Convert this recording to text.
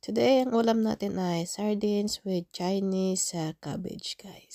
Today, ang ulam natin ay sardines with Chinese cabbage, guys.